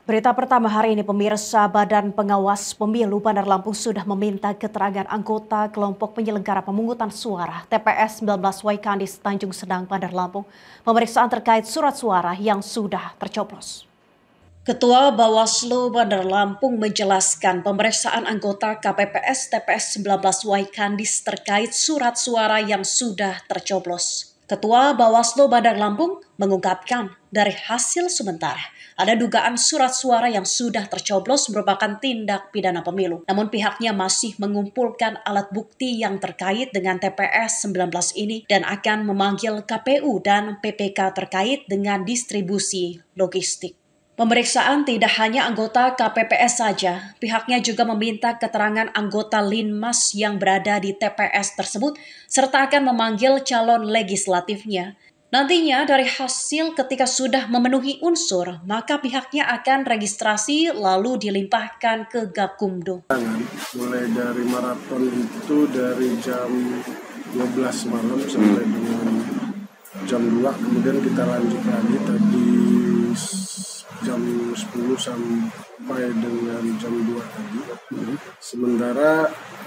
Berita pertama hari ini, pemirsa, Badan Pengawas Pemilu Bandar Lampung sudah meminta keterangan anggota kelompok penyelenggara pemungutan suara TPS 19 Waikandis Tanjung Sedang, Bandar Lampung, pemeriksaan terkait surat suara yang sudah tercoblos. Ketua Bawaslu Bandar Lampung menjelaskan pemeriksaan anggota KPPS TPS 19 Waikandis terkait surat suara yang sudah tercoblos. Ketua Bawaslu Bandar Lampung mengungkapkan dari hasil sementara ada dugaan surat suara yang sudah tercoblos merupakan tindak pidana pemilu. Namun pihaknya masih mengumpulkan alat bukti yang terkait dengan TPS 19 ini dan akan memanggil KPU dan PPK terkait dengan distribusi logistik. Pemeriksaan tidak hanya anggota KPPS saja, pihaknya juga meminta keterangan anggota Linmas yang berada di TPS tersebut, serta akan memanggil calon legislatifnya. Nantinya dari hasil ketika sudah memenuhi unsur, maka pihaknya akan registrasi lalu dilimpahkan ke Gakumdu. Mulai dari maraton itu dari jam 12 malam sampai dengan jam 2, kemudian kita lanjut lagi tadi jam 10 sampai dengan jam 2 tadi. Sementara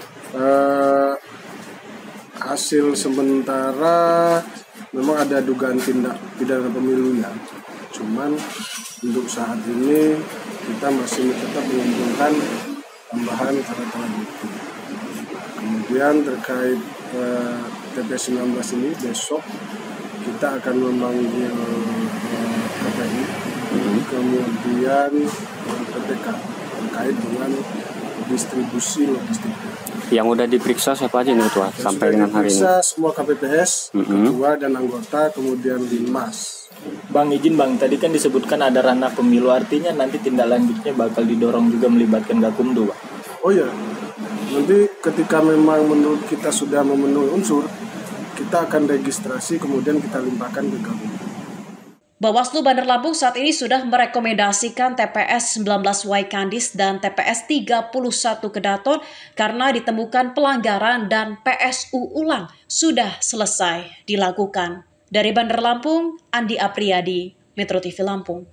hasil sementara memang ada dugaan tindak pidana pemilunya. Cuman untuk saat ini kita masih tetap mengumpulkan tambahan alat bukti. Kemudian terkait TPS 19 ini besok kita akan memanggil KPU, kemudian PPK terkait dengan distribusi logistik. Yang udah diperiksa siapa aja nih Ketua sampai dengan hari ini? Semua KPPS, ketua dan anggota, kemudian Linmas. Bang, izin Bang, tadi kan disebutkan ada ranah pemilu, artinya nanti tindak lanjutnya bakal didorong juga melibatkan Gakumdu, Bang. Oh iya, nanti ketika memang menurut kita sudah memenuhi unsur, kita akan registrasi kemudian kita limpahkan ke Gakumdu. Bawaslu Bandar Lampung saat ini sudah merekomendasikan TPS 19 Waikandis dan TPS 31 Kedaton karena ditemukan pelanggaran dan PSU ulang sudah selesai dilakukan. Dari Bandar Lampung, Andi Apriyadi, Metro TV Lampung.